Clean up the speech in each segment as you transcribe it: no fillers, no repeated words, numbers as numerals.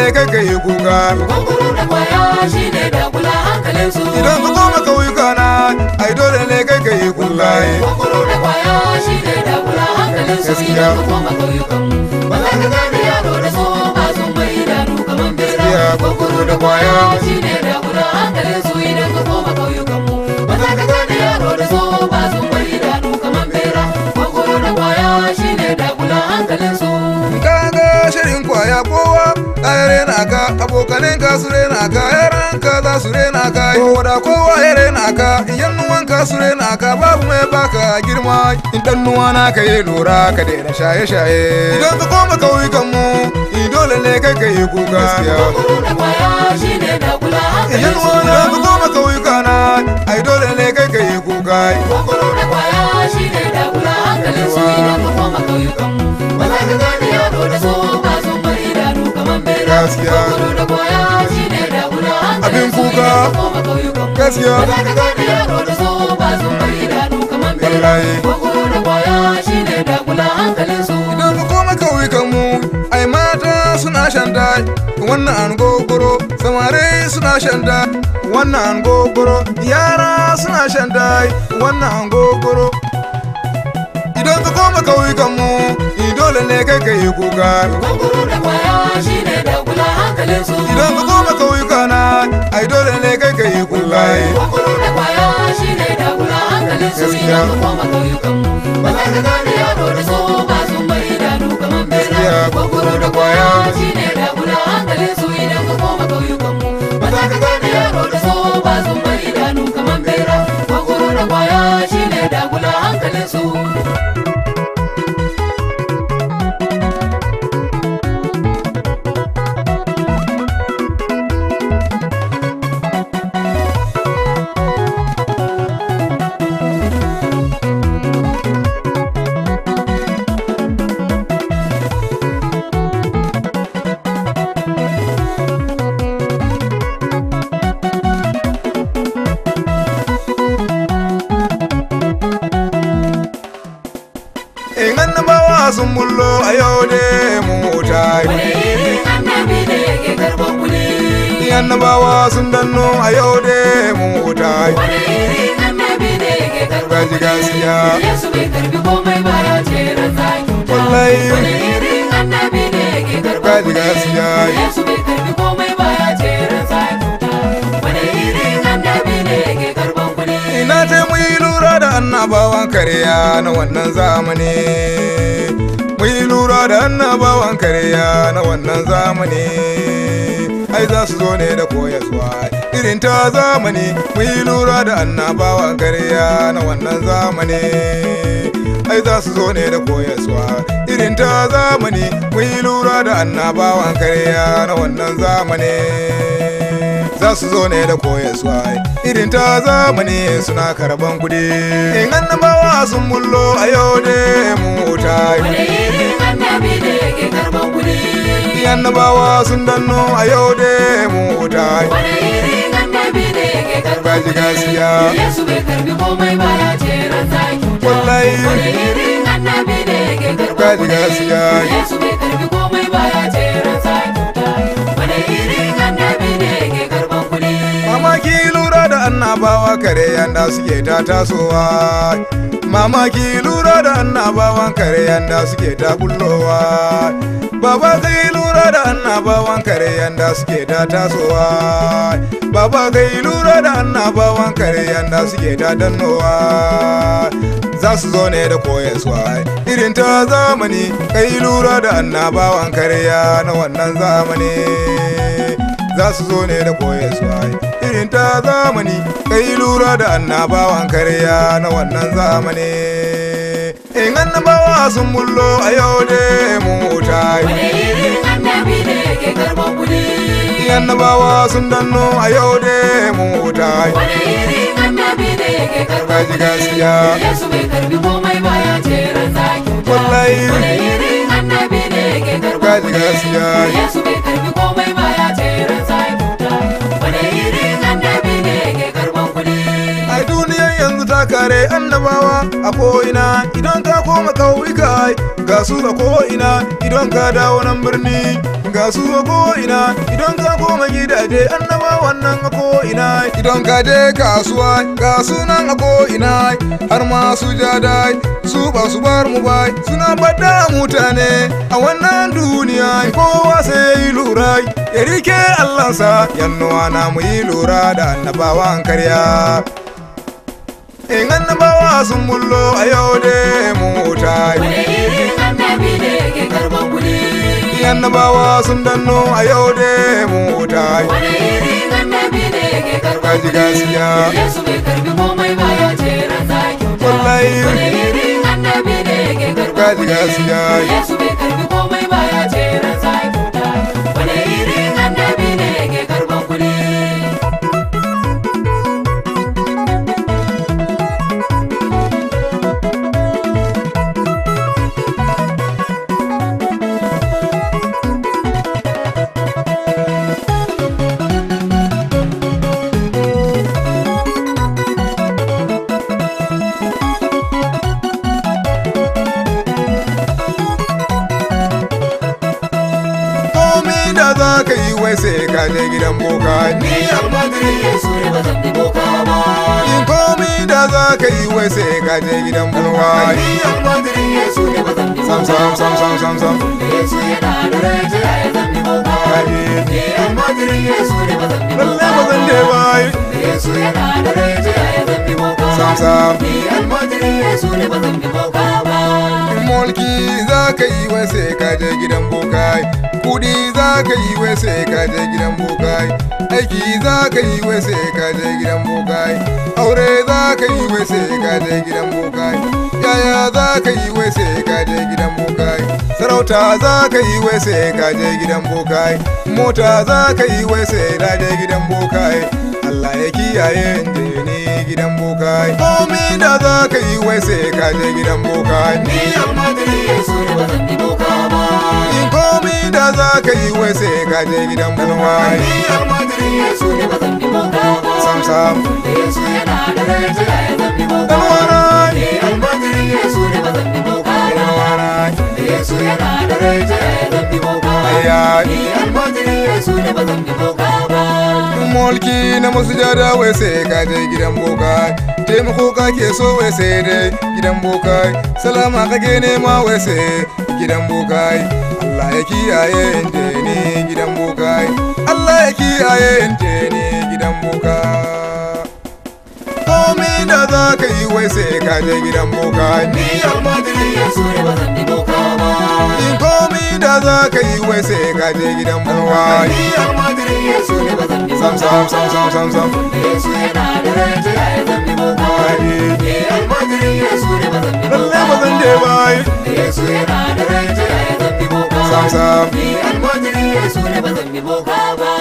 kai kai kuka. Kwakwaro da kwaya shi ne dagula hankalin su. Idan ka koma kauyuka na ai dole ne kai kai kuka. Kwakwaro da kwaya shi ne dagula hankalin su. Idan ka koma kauyukan mu ba za ka gane yaro da so ba sun bai idanu kaman bera. Kwakwaro da kwaya shi ne dagula hankalin su. Idan ka koma kauyukan mu ba za ka gane yaro da so ba sun bai idanu kaman bera. Kwakwaro da kwaya shi ne dagula hankalin su. Kaga shirin kwaya kowa ya rena ka, abokanin ka su rena ka, yaran ka za su rena ka, da kowa ya rena ka, yan nuwan ka su rena ka, babu mai baka girma in dan nuwa na ka yi lura ka daina shaye-shaye. Idan ka koma kauyukan mu dole ne kai ka yi kuka. Kwakwaro da kwaya shi ne dagula hankalin Yan su. nuwa idan ka koma kauyuka na ai dole ne kai ka yi kuka. Kwakwaro da kwaya shi ne dagula hankalin su. Idan ka koma kauyukan mu ba za ka gane yaro da so ba sun bai idanu kaman bera. Gaskiya. Kwakwaro da kwaya shi ne dagula hankalin Abin su. kuka. Idan ka koma kauyukan mu Gaskiya. ba za ka gane yaro da so ba sun bai idanu kaman bera. Wallahi. Kwakwaro da kwaya shi ne dagula hankalin su. Idan ka koma kauyukan mu ai mata suna shanta wannan an gogoro, samare suna shanta wannan an gogoro, yara suna shanta wannan an gogoro. Idan ka koma kauyukan mu dole ne kai ka yi kuka. Kwakwaro da kwaya shi ne dagula hankalin su. Idan ka koma kauyuka na ai dole ne kai ka yi kuka. Kwakwaro da kwaya shi ne dagula hankalin su. Idan ka koma kauyukan mu ba za ka gane yaro da so ba sun bai idanu kaman bera. Kwakwaro da kwaya shi ne dagula hankalin su. Idan ka koma kauyukan mu ba za ka gane yaro da so ba sun bai idanu kaman bera. Kwakwaro da kwaya shi ne dagula hankalin su. In annabawa sun bullo a yau da mu ta Wani irin annabi ne yake karɓar kuɗi? yi. Annabawa sun danno a yau da mu ta yi. Wani irin annabi ne yake karɓar Gaji gaskiya. Yesu bai karbi komai ba ya ce ran za kyauta. Wallahi. Wani irin annabi ne yake karɓar Gaji kuɗi? gaskiya. Yesu bai karbi komai ba ya ce ran za kyauta. Wani irin annabi ne yake karɓar kuɗi? Ina ce mu yi lura da annabawan karya na wannan zamani. Mu yi lura da annabawan karya na wannan zamani. Ai za su zo ne da koyaswa irin ta zamani. Mu yi lura da annabawan karya na wannan zamani. Ai za su zo ne da koyaswa irin ta zamani. Mu yi lura da annabawan karya na wannan zamani. Za su zo ne da koyaswa irin ta zamani suna karban kudi. In annabawa sun mullo a yau da mu ta Wani irin annabi ne yake karɓar kuɗi? annabawa sun danno a yau da mu ta Wani irin annabi ne yake karɓar Gaji gaskiya. Yesu bai karbi komai ba ya ce ran za kyauta. Wallahi. Wani irin annabi ne yake karɓar Gaji kuɗi? gaskiya. Yesu bai karbi komai ba ya ce ran za kyauta. Wani irin annabi ne yake karɓar kuɗi? Mamaki lura da annabawa kare yanda suke ta tasowa. Mamaki lura da annabawan kare yanda suke ta bullowa. Baba kai lura da annabawan kare yanda suke ta tasowa. Baba kai lura da annabawan kare yanda suke ta dannowa. Za su zo ne da koyaswa irin ta zamani. Kai lura da annabawan karya na wannan zamani. Za su zo ne da koyaswa irin ta zamani. Kai lura da annabawan karya na wannan zamani. In annabawa sun mullo a yau da mu ta Wani irin annabi ne yake karɓar kuɗi? annabawa sun danno a yau da mu ta Wani irin annabi ne yake karɓar Gaji gaskiya. Yesu bai karbi komai ba ya ce ran za kyauta. Wallahi. Wani irin annabi ne yake karɓar Gaji gaskiya. Yesu bai karbi komai ba ya ce ran za kyauta. Wani irin annabi ne yake karɓar kuɗi? Ai duniyar yanzu ta kare annabawa a ko'ina. Idan ka koma kauyuka ga su a ko'ina. Idan ka dawo nan birni ga su a ko'ina idan ka koma gidaje annaba wannan a ko'ina idan ka je kasuwa ga sunan a ko'ina har ma su jadai su ba su bar mu ba suna bada mutane a wannan duniya kowa sai yi lura ya rike allansa yannuwa na mu yi lura da annabawan karya in annabawa sun bullo a yau da mota Wani irin annabi ne ke karban kuɗi? annabawa sun danno a yau da mota Wani irin annabi ne ke karban Kaji gaskiya. kuɗi? Yesu bai karbi komai ba ya ce ran za kyauta. Wallahi. Wani irin annabi ne ke karban Kaji kuɗi? gaskiya. Yesu bai karbi komai ba ya ce ran za kyauta. Wani irin annabi ne ke karban kuɗi? komi da za ka yi wai sai ka je gidan boka Ni almajirin Yesu ne ba zan bi boka ba. in komi da za ka yi wai sai ka je gidan boka Ni almajirin Yesu ne ba zan bi sam boka sam sam sam sam sam Yesu yana da rai ta yaya zan bi boka. Kaji. Ni almajirin Yesu ne ba zan bi boka lalle ba zan je ba Yesu yana da rai ta yaya zan bi boka. sam sam Ni almajirin Yesu ne ba zan bi boka ba. mulki za ka yi wai sai ka je gidan bokai kudi za ka yi wai sai ka je gidan bokai aiki za ka yi wai sai ka je gidan bokai aure za ka yi wai sai ka je gidan bokai yaya za ka yi wai sai ka je gidan bokai sarauta za ka yi wai sai ka je gidan bokai mota za ka yi wai sai ka je gidan bokai Allah ya kiyaye inda ni gidan bokai komi da za ka yi wai sai ka je gidan bokai Ni almajirin Yesu ne ba zan bi boka ba. in komi da za ka yi wai sai ka je gidan bokai Ni almajirin Yesu ne ba zan bi boka ba. sam sam Yesu yana da rai ta yaya zan bi boka. dan warai Ni almajirin Yesu ne ba zan bi boka dan ba. warai Yesu yana da rai ta yaya zan bi boka. ayya Ni almajirin Yesu ne ba zan bi boka ba. mulki na masujada wai sai ka je gidan bokai taimako ka ke so wai sai dai gidan bokai salama kake nema wai sai gidan bokai Allah ya kiyaye inda ni gidan bokai Allah ya kiyaye inda ni gidan bokai komi da za ka yi wai sai ka je gidan bokai Ni almajirin Yesu ne ba zan bi boka ba. in komi da za ka yi wai sai ka je gidan bokai Ni almajirin Yesu ne ba zan bi sam boka sam sam sam sam sam Yesu yana da rai ta yaya zan bi boka. Ni almajirin Yesu ne ba zan bi boka lalle ba zan je bai Yesu yana da rai ta yaya zan bi boka. sam sam Ni almajirin Yesu ne ba zan bi boka ba.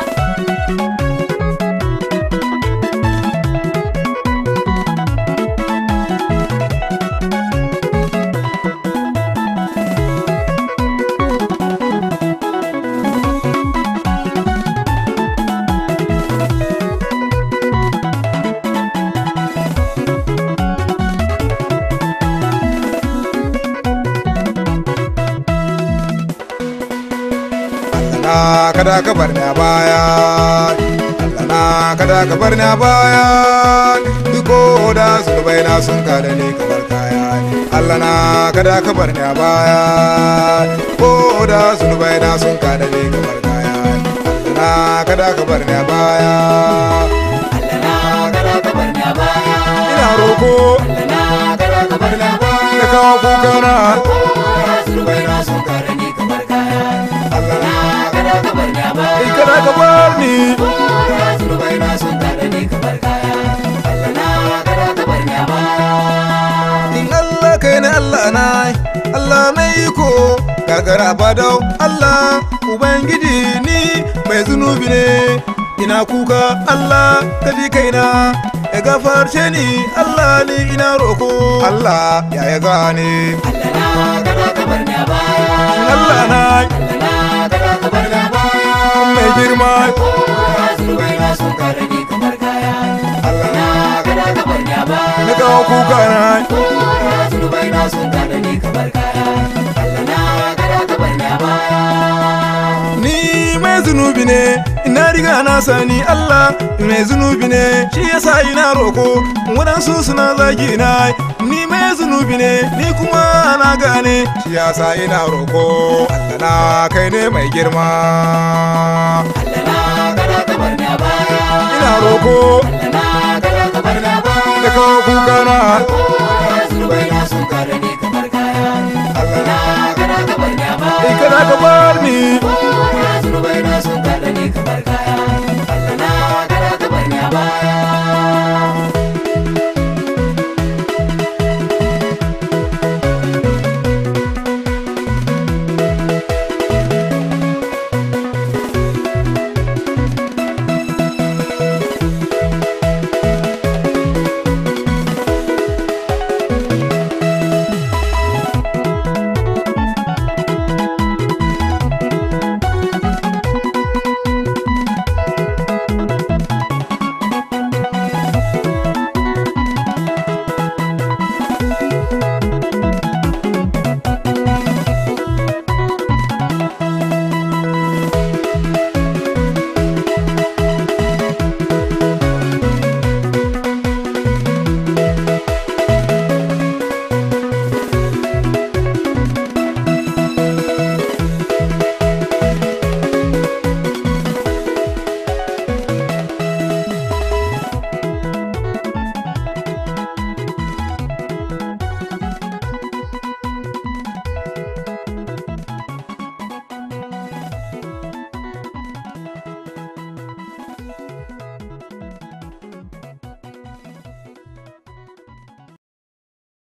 Allah kada ka bar ni a baya Allah na kada ka bar ni a baya ko da zunubai na sun kada ni kamar kaya Allah na kada ka bar ni a baya ko da zunubai na sun kada ni kamar kaya Allah na kada ka bar ni a baya Allah na kada ka bar ni a baya. ina roko Allah na kada ka bar ni a baya. na kawo kuka na Kowa zurbai na sun kare ni kamar kaya. Allah na Kada ka bar ni a baya. kada ka bar ni Kowa zurbai na sun kare ni kamar kaya. Allah na kada ka bar ni a baya. in Allah kai na Allah na Allah mai iko gagara badau Allah ubangiji ni mai zunubi ne ina kuka Allah ka ji kaina ya gafarce ni Allah ni ina roko Allah ya ya gane Allah na kada ka bar ni a baya. Allah na Allah na kada ka bar ni a baya. mai girma Kowa zurbai na sun kare ni kamar kaya. Allah Na kada ka bar ni a baya. na kawo kuka na Kowa zurbai na sun kare ni kamar kaya. Allah na kada ka bar ni a baya. mai zunubi ne ina riga na sani Allah mai zunubi ne shi yasa ina roko waɗansu suna zagi na ni mai zunubi ne ni kuma na gane shi yasa ina roko Allah na kai ne mai girma Allah na kada ka bar ni a baya ina roko Allah na kada ka bar ni a baya da kawo kuka na zunubai na sun kare ni kamar kaya Allah na kada ka bar ni a baya kada ka bar ni zunubai na sun kare ni kamar kaya